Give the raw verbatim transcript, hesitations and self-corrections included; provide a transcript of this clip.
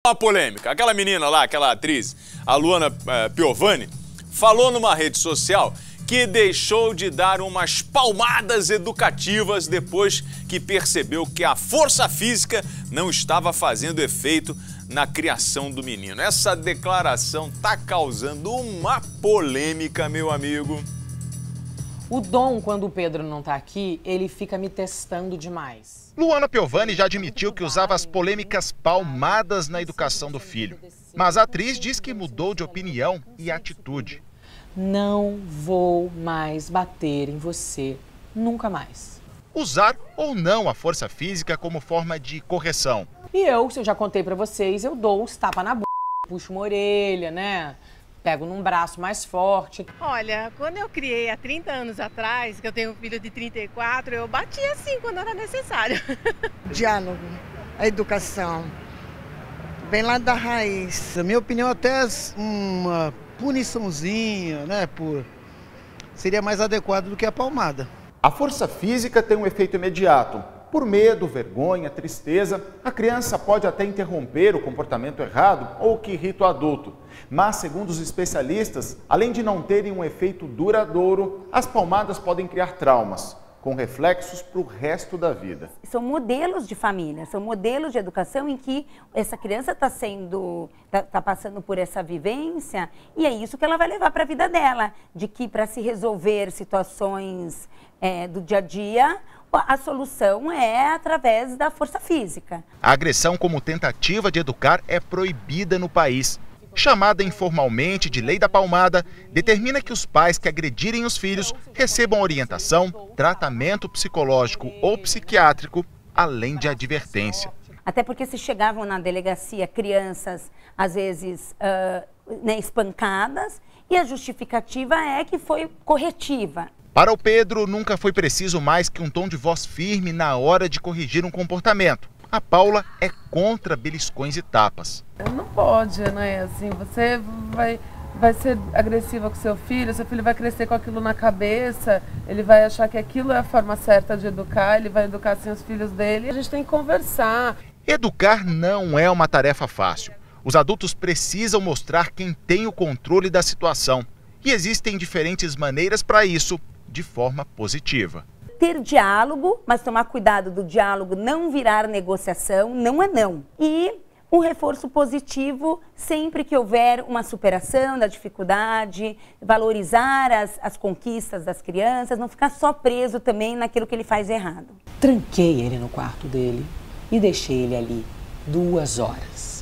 Uma polêmica. Aquela menina lá, aquela atriz, a Luana eh, Piovani, falou numa rede social que deixou de dar umas palmadas educativas depois que percebeu que a força física não estava fazendo efeito na criação do menino. Essa declaração tá causando uma polêmica, meu amigo. O Dom, quando o Pedro não tá aqui, ele fica me testando demais. Luana Piovani já admitiu que usava as polêmicas palmadas na educação do filho. Mas a atriz diz que mudou de opinião e atitude. Não vou mais bater em você, nunca mais. Usar ou não a força física como forma de correção. E eu, se eu já contei pra vocês, eu dou uns tapas na b****, puxo uma orelha, né? Pego num braço mais forte. Olha, quando eu criei há trinta anos atrás, que eu tenho um filho de trinta e quatro, eu batia assim quando era necessário. Diálogo, a educação, bem lá da raiz. Na minha opinião, até uma puniçãozinha, né, por... seria mais adequado do que a palmada. A força física tem um efeito imediato. Por medo, vergonha, tristeza, a criança pode até interromper o comportamento errado ou que irrita o adulto. Mas, segundo os especialistas, além de não terem um efeito duradouro, as palmadas podem criar traumas, com reflexos para o resto da vida. São modelos de família, são modelos de educação em que essa criança está sendo, tá, tá passando por essa vivência e é isso que ela vai levar para a vida dela, de que para se resolver situações é, do dia a dia, a solução é através da força física. A agressão como tentativa de educar é proibida no país. Chamada informalmente de Lei da Palmada, determina que os pais que agredirem os filhos recebam orientação, tratamento psicológico ou psiquiátrico, além de advertência. Até porque se chegavam na delegacia crianças, às vezes, uh, né, espancadas, e a justificativa é que foi corretiva. Para o Pedro, nunca foi preciso mais que um tom de voz firme na hora de corrigir um comportamento. A Paula é contra beliscões e tapas. Não pode, né? Assim, você vai, vai ser agressiva com seu filho, seu filho vai crescer com aquilo na cabeça, ele vai achar que aquilo é a forma certa de educar, ele vai educar assim os filhos dele. A gente tem que conversar. Educar não é uma tarefa fácil. Os adultos precisam mostrar quem tem o controle da situação. E existem diferentes maneiras para isso, de forma positiva. Ter diálogo, mas tomar cuidado do diálogo não virar negociação, não é não. E um reforço positivo sempre que houver uma superação da dificuldade, valorizar as, as conquistas das crianças, não ficar só preso também naquilo que ele faz errado. Tranquei ele no quarto dele e deixei ele ali duas horas.